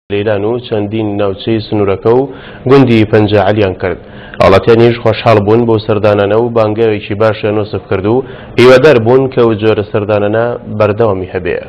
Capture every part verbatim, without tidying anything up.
لەیلان و چەندین ناوچەی سنوورەکە و گوندی پەنجەعەلیان کرد. هاوڵاتیانیش خۆشحاڵ بوون بۆ سەردانانە و بانگەوێکی باشیان نووسف کرد و هیوادار بوون کە ئەو جۆرە سەردانانە بەردەوامی هەبێ.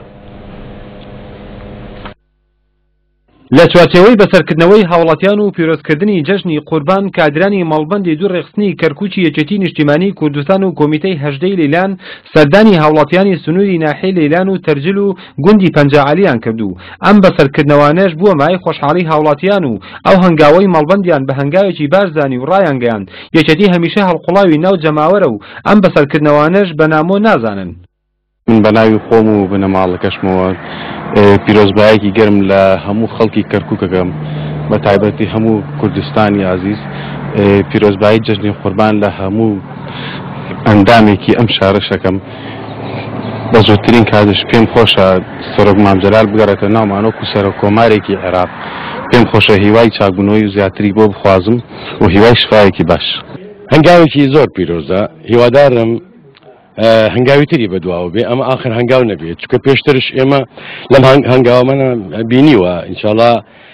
لە چوارچێوەی بەسەرکردنەوەی هاوڵاتیان و پیرۆزکردنی جەژنی قوربان کادرانی مەڵبەندی دوو ڕێخستنی کەرکووکی یەکێتی نیشتیمانی کوردستان و کۆمیتەی هەژدەی لەیلان سەردانی هاوڵاتیانی سنووری ناحیەی لەیلان و تەرجل و گوندی پەنجەعەلیان کردو. ئەم بەسەرکردنەوانەش بووە مای خۆشحاڵی هاوڵاتیان و ئەو هەنگاوەی مەڵبەندیان بە هەنگاوێکی باشزانی و ڕایانگەیاند یەکێتی هەمیشە هەڵقوڵاوی ناو جەماوەرە و ئەم بەسەرکردنەوانەش بە نامۆ نازانن. من بەناوی خۆم و بنەماڵەکەشمەوە پیرۆزبایەکی گەرم لە هەموو خەڵکی کەرکووکەکەم بە تایبەتی هەموو کوردستانی عزیز پیرۆزبایی جەژنی قوربان لە هەموو ئەندامێکی ئەم شارەشەکەم بە زۆرترین کاتش پێم خۆشە سەرۆک مامجەلال بگەڕێتە ناومانۆک و سەرۆک کۆمارێکی عێراق. پێم خۆشە هیوای چاکبوونەوەی و زیاتری بۆ بخوازم و هیوای شفایەکی باش. هەنگاوێکی زۆر پیرۆزە، هیوادارم هەنگاوی تری بەدواوە بێ، ئەمە ئاخر هەنگاو نەبێت، چونکە پێشترش ئێمە لەم هەنگاوەمانە بینیوە. ئینشاڵڵا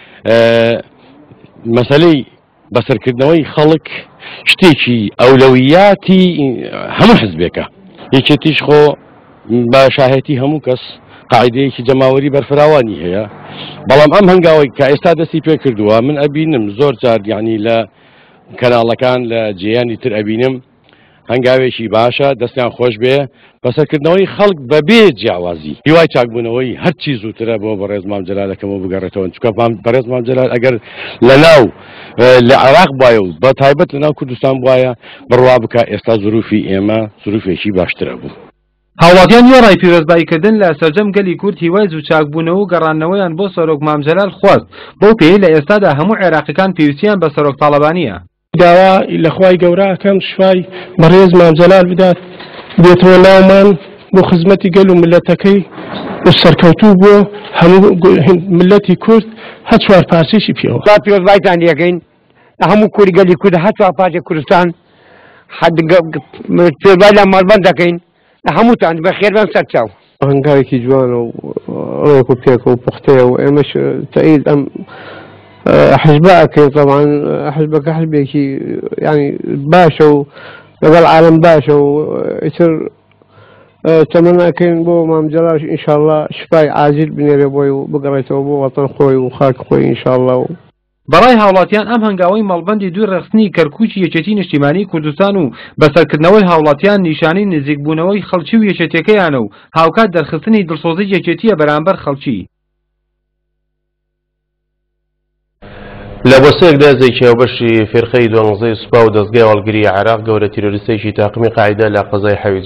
مەسەلەی بەسەرکردنەوەی خەڵک شتێکی ئەولەویاتی هەموو حزبێکە، یەکێتیش خۆ بە شاهێتی هەموو کەس قاعیدەیەکی جەماوەری بەرفراوانی هەیە. بەڵام ئەم هەنگاوەی کە ئێستا دەستی پێ کردووە من ئەبینم زۆر جار یعنی لە کەناڵەکان لە جێیانی تر ئەبینم هەنگاوێکی باشە، دەستیان خۆش بێ بەسەرکردنەوەی خەڵک بەبێ جیاوازی هیوای چاکبوونەوەی هەرچی زووترە بۆ بەڕێز مامجەلالەکەمەوە بگەڕێتەوە، چونکە بەڕێز مامجەلال ئەگەر لە ناو لە عێراق بایە و بە تایبەت لە ناو کوردستان بواە بڕوا بکە ئێستا زروفی ئێمە زروفێکی باشترە بوو. هاوڵاتیان یۆڕای پیرۆزباییکردن لە سەرجەم گەلی کورد هیوای زوو چاکبوونەوە و گەڕانەوەیان بۆ سەرۆک مامجەلال خواست. بەو پێی لە ئێستادا هەموو عێراقیەکان پێویستیان بە سەرۆک تاڵەبانیە. داوا لەخوای گەوراکەم شفای بەڕێز مامجەلال بدات بێتەوە ناومان بۆ خزمەتی گەل و ملەتەکەی و سەرکەوتوو بۆ هەموو ملەتی کورد هە چوار پارچەیەکی پێوە. پیرۆزبایتان دیەکەین لە هەموو کوردی گەلی کورد هە چوار پارچەی کوردستان پیرۆزبای لە مەڵبەند دەکەین لە هەمووتان بەخێر بەم سەرچاو. هەنگاوێکی جوانە و ڕێک و پێکە و پوختەیە و ئێمەش تەئید ئەم حزبەکەی طبعا حزبەکە حزبێکی ینی باشە و لەگەڵ عالم باشە و ئیتر تەمەناکەین بۆ مامجەلاش ئینشاءڵڵا شفای عاجل بنێرێ بۆی و بگەڕێتەوە بۆ وەتەن خۆی و خاک خۆی ئینشاءڵڵا. و بەڕای هاوڵاتیان ئەم هەنگاوەی مەڵبەندی دوو ڕێخستنی کەرکووکی یەکێتی نیشتیمانی کوردستان و بەسەرکردنەوەی هاوڵاتیان نیشانەی نزیکبوونەوەی خەڵکی و یەکێتیەکەیانە و هاوکات دەرخستنی دڵسۆزی یەکێتیە بەرامبەر خەڵکی. لە بۆسەیەکدا زەیکیاو بەشی فێرقەی دوانزەی سوپا و دەستگای هەڵگری عێراق گەورە تیرۆریستێکی تاقمی قاعیدە لە قەزای حەوی